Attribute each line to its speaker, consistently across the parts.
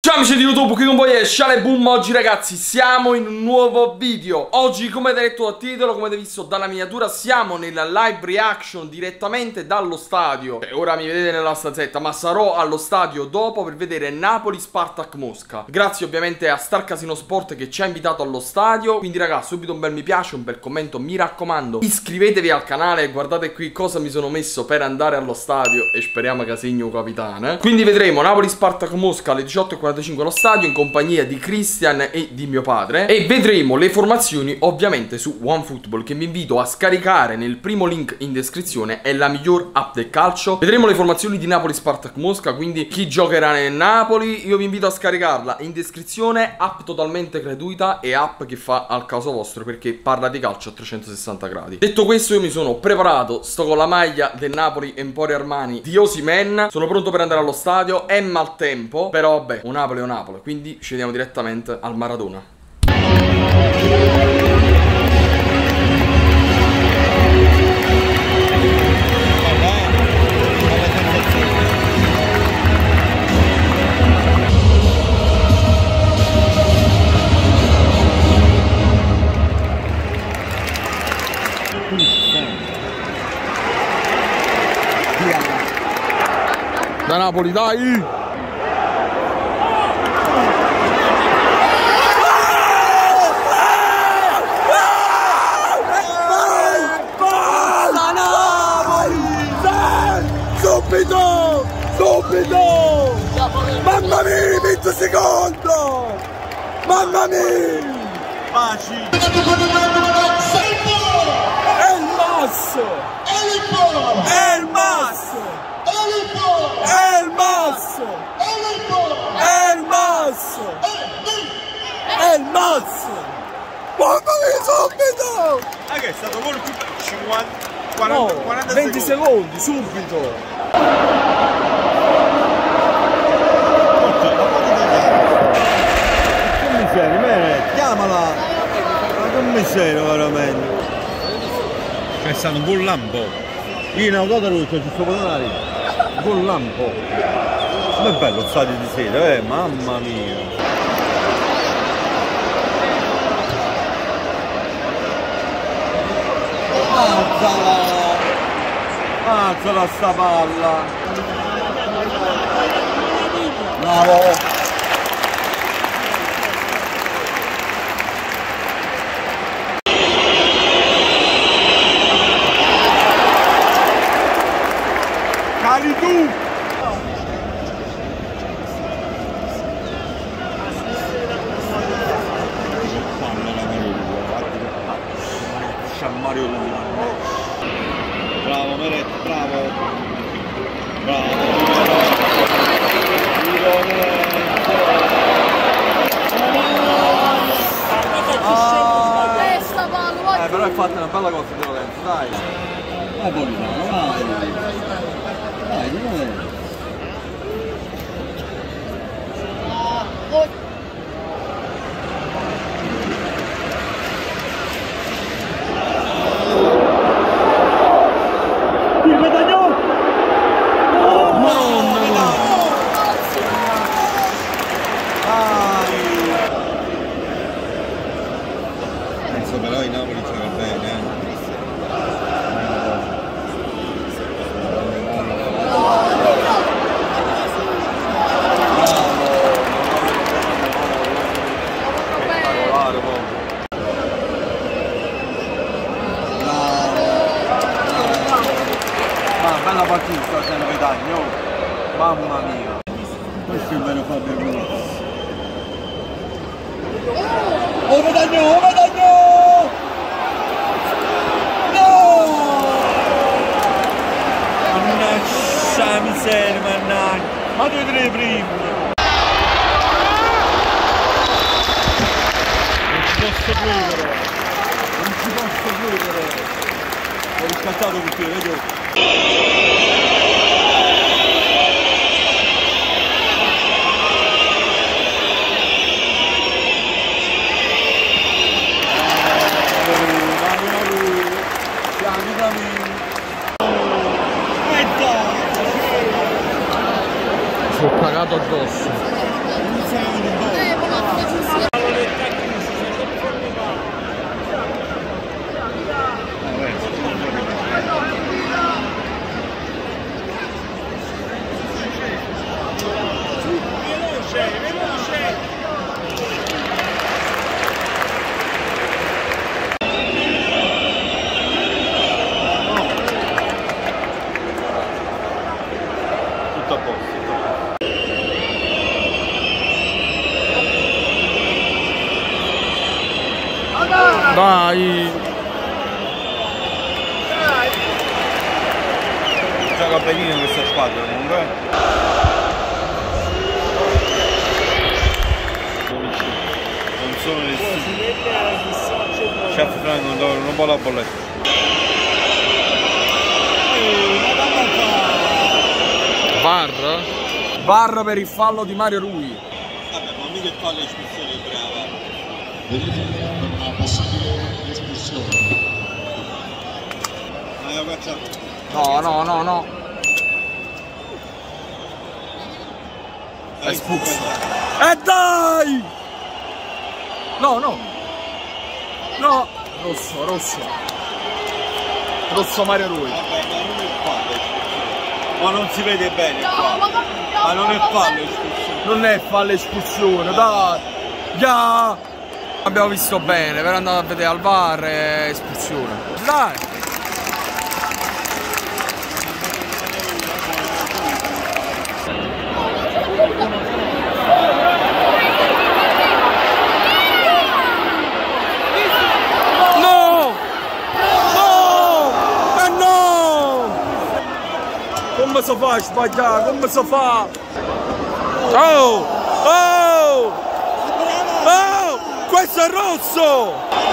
Speaker 1: Ciao amici di YouTube, qui con voi è Shale Boom. Oggi ragazzi siamo in un nuovo video. Oggi, come avete letto dal titolo, come avete visto dalla miniatura, siamo nella live reaction direttamente dallo stadio. Ora mi vedete nella stanzetta, ma sarò allo stadio dopo per vedere Napoli-Spartak Mosca. Grazie ovviamente a Star Casino Sport che ci ha invitato allo stadio. Quindi ragazzi, subito un bel mi piace, un bel commento, mi raccomando. Iscrivetevi al canale e guardate qui cosa mi sono messo per andare allo stadio. E speriamo che segno capitano. Quindi vedremo Napoli-Spartak Mosca alle 18:45 allo stadio in compagnia di Christian e di mio padre, e vedremo le formazioni ovviamente su OneFootball, che vi invito a scaricare nel primo link in descrizione. È la miglior app del calcio. Vedremo le formazioni di Napoli-Spartak Mosca, quindi chi giocherà nel Napoli. Io vi invito a scaricarla in descrizione, app totalmente gratuita e app che fa al caso vostro perché parla di calcio a 360 gradi. Detto questo, io mi sono preparato, sto con la maglia del Napoli Emporio Armani di Osimhen, sono pronto per andare allo stadio. È maltempo, però vabbè, Napoli è un Napoli, quindi ci vediamo direttamente al Maradona. Da Napoli, dai!
Speaker 2: Subito! Subito! Mamma mia, 20 secondi! Mamma mia! Baci! È il masso! È il masso! È il masso! È il masso! È il masso! Mamma mia, subito!
Speaker 3: Ah, che è stato molto più 50... 40,
Speaker 2: no,
Speaker 3: 40
Speaker 2: 20 secondi, subito!
Speaker 3: Che miseria, me, chiamala! Ma che miseria veramente! C'è stato un buon lampo! Io in auto luce, ci sto parlando! Un buon lampo! Com'è bello lo stadio di sera, mamma mia! Alzala sta palla! Bravo! Cali tu! Mario bravo Meret, bravo! Bravo! Però hai fatto una bella cosa di Lorenzo, dai! Vai Politano, vai! Dai, di Lorenzo! Però i Napoli gioca bene, bella partita, se ne vedagno, mamma mia, questo è il vero Fabio Ruiz. Oh Vedagno, oh Vedagno! Mannaggia miseria, mannaggia! Ma due tre primi! Non ci posso credere! Non ci posso credere! Ho riscattato tutti, vedo!
Speaker 1: Ci ho cagato addosso.
Speaker 3: Tutto a posto.
Speaker 1: Dai!
Speaker 3: Gioca benino questa squadra comunque. Non sono nessuno. Chef Frank non può la bolletta.
Speaker 1: VAR? VAR per il fallo di Mario Rui.
Speaker 3: Vabbè, ma mica il fallo espulsione brava.
Speaker 2: Una possibile espulsione.
Speaker 1: No. È espulso. E dai! No. Rosso Mario Rui.
Speaker 3: Vabbè, ma non è fallo. Ma non si vede bene qua. Ma non è fallo espulsione.
Speaker 1: Non è fallo espulsione, dai! Yeah. Abbiamo visto bene, per andare a vedere al VAR è espulsione. Dai! Come si fa a sbagliare? Come si fa? Oh! Questo è rosso!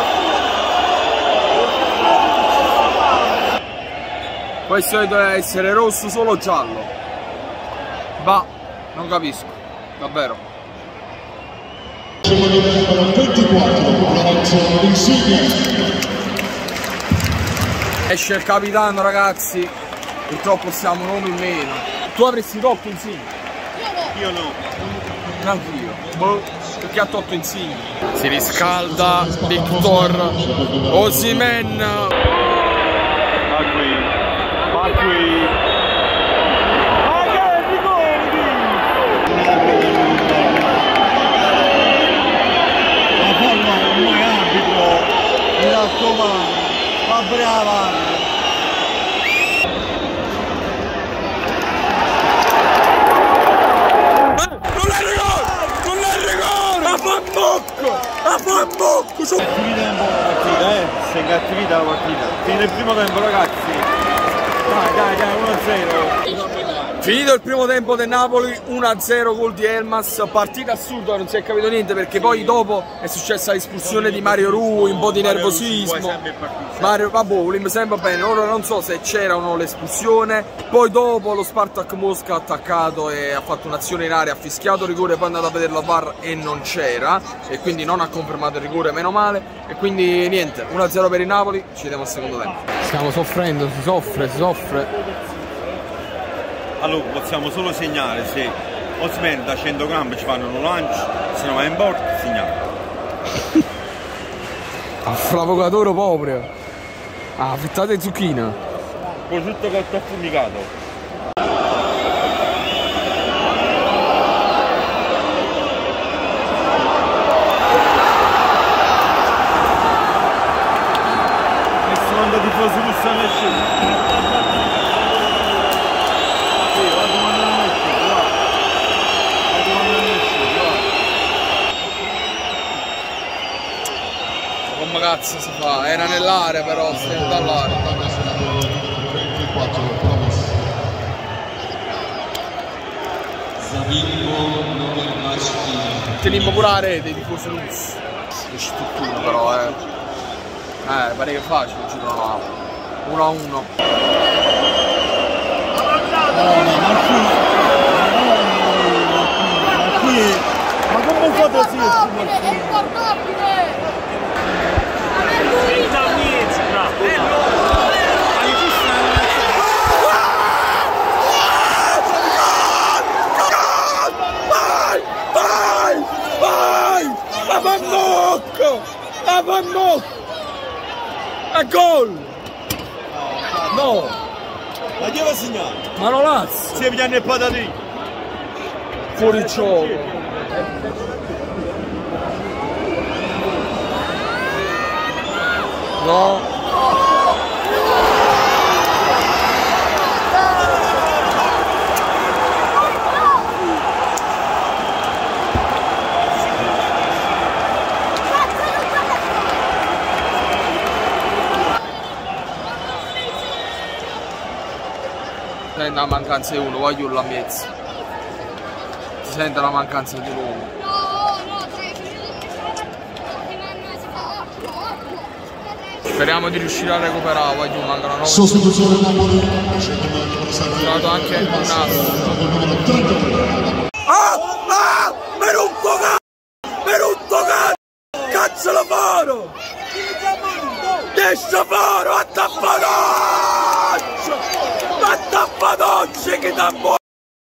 Speaker 1: Questo deve essere rosso, solo giallo. Ma non capisco, davvero.
Speaker 2: 24, Insigne.
Speaker 1: Esce il capitano, ragazzi. Purtroppo siamo un uomo in meno. Tu avresti tolto Insigne?
Speaker 3: Io no.
Speaker 1: Neanch'io. Boh, perché ha tolto Insigne. Si riscalda Victor Osimhen.
Speaker 3: Va qui. Ma che ricordi? Ma forma ormai arbitro. Mi raccomando. Ma brava.
Speaker 1: A fa bocco!
Speaker 3: Finita un po' la partita, sei in cattività la partita. Fine il primo tempo, ragazzi. Dai, 1-0.
Speaker 1: Finito il primo tempo del Napoli, 1-0 gol di Elmas, partita assurda, non si è capito niente perché poi dopo è successa l'espulsione di Mario Rui, un po' di nervosismo. Mario, vabbè, volimmo sempre bene, ora non so se c'era o no l'espulsione, poi dopo lo Spartak Mosca ha attaccato e ha fatto un'azione in area, ha fischiato rigore, poi è andato a vedere la VAR e non c'era e quindi non ha confermato il rigore, meno male, e quindi niente, 1-0 per il Napoli, ci vediamo al secondo tempo. Stiamo soffrendo, si soffre.
Speaker 3: Allora possiamo solo segnare se Osimhen da 100 grammi ci fanno un lancio, se non va in porta segniamo.
Speaker 1: Affravocatore proprio. Ah, frittata di zucchina.
Speaker 3: Prosciutto cotto affumicato. Nessuno da tifosi russani esce.
Speaker 1: Come cazzo si fa? Era nell'area però, stiamo dall'area. Teniamo pure la rete di tifosi russi. Che struttura però, pare che è facile, ci trovavamo. 1-1.
Speaker 3: Ma come fate a
Speaker 1: È gol! No!
Speaker 3: Ma chi va a segnare?
Speaker 1: Manolazzi!
Speaker 3: Si pigliano il patatino!
Speaker 1: Fuori gioco! No. Sente la mancanza di uno, voglio la mezzo. Si sente la mancanza di uno. Speriamo di riuscire a recuperare, voglio mancano 9.
Speaker 2: Sostituzione del Napoli.
Speaker 1: Ho trovato anche il naso.
Speaker 3: Mi rutto cazzo lo faro! Desce faro, a tappadoccio! A tappadoccio che da buono!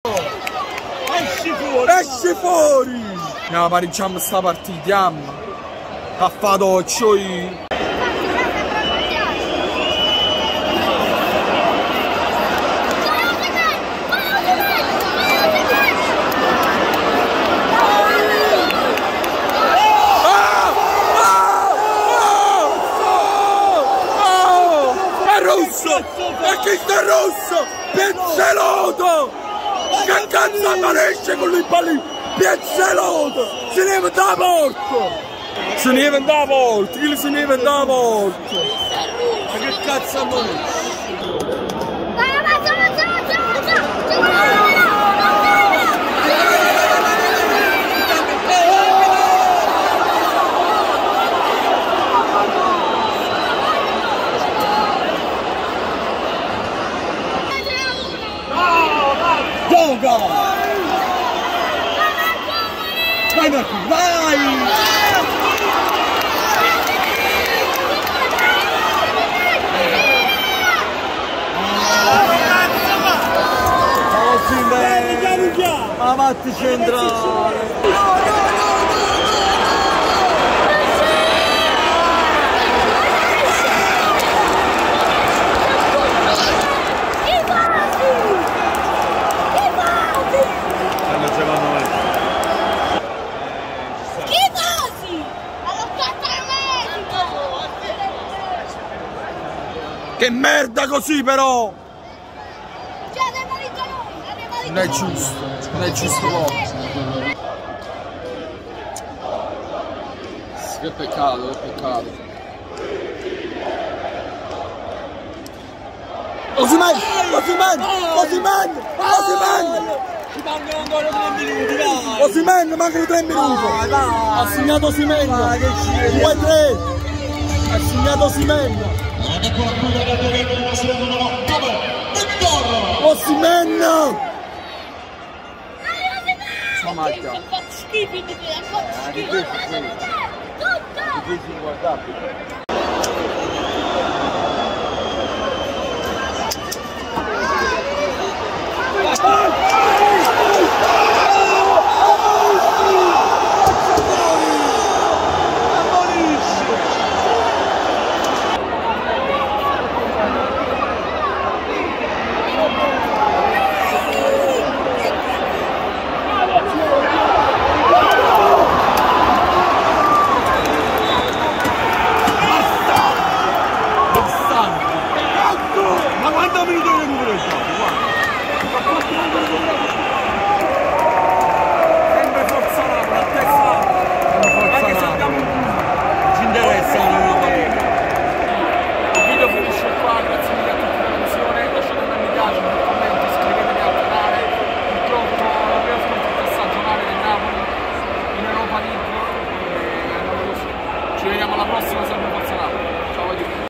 Speaker 3: Esci fuori!
Speaker 1: Andiamo a pareggiare sta partita, amma. Tappadoccio io.
Speaker 3: E chi sta rosso? Pizzeloto! Che cazzo apparisce con lui lì? Pizzeloto! Se ne va da morto!
Speaker 1: Se ne va da volta, chi se ne va da volta?
Speaker 3: Ma che cazzo apparisce? Gioca! Vai Marco, vai! Ma vatti centrale! Che merda così però!
Speaker 1: Non è giusto, non è giusto proprio. Che peccato, che peccato.
Speaker 3: Osimhen! Osimhen! Osimhen! Osimhen!
Speaker 4: Ci mancano ancora 3 minuti, dai!
Speaker 3: Osimhen, mancano 3 minuti! Ha segnato Osimhen! 2-3! Ha segnato Osimhen!
Speaker 2: Eccola qui la categoria del nostro numero 9, Victor!
Speaker 3: Osimhen!
Speaker 4: Ma maglia! Fa schifo di te, fa schifo!
Speaker 3: Guardate!